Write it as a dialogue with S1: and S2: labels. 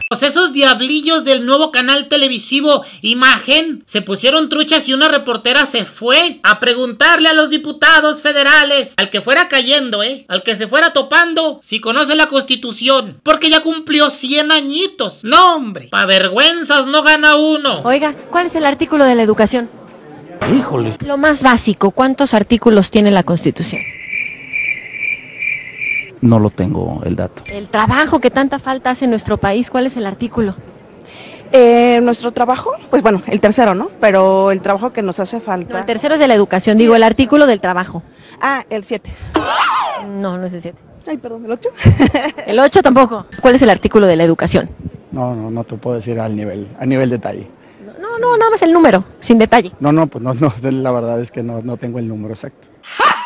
S1: Pues esos diablillos del nuevo canal televisivo Imagen se pusieron truchas y una reportera se fue a preguntarle a los diputados federales, al que fuera cayendo, al que se fuera topando, si conoce la Constitución, porque ya cumplió 100 añitos. No, hombre, pa' vergüenzas no gana uno.
S2: Oiga, ¿cuál es el artículo de la educación?
S3: Híjole.
S2: Lo más básico, ¿cuántos artículos tiene la Constitución?
S3: No lo tengo el dato.
S2: El trabajo que tanta falta hace en nuestro país, ¿cuál es el artículo?
S4: Nuestro trabajo, pues bueno, el tercero, ¿no? Pero el trabajo que nos hace falta...
S2: No, el tercero es de la educación, digo, el artículo del trabajo.
S4: Ah, el 7.
S2: No, no es el 7.
S4: Ay, perdón, ¿el 8?
S2: El 8 tampoco. ¿Cuál es el artículo de la educación?
S5: No te puedo decir a nivel detalle.
S2: No, nada más el número, sin detalle.
S5: No, pues no, la verdad es que no tengo el número exacto.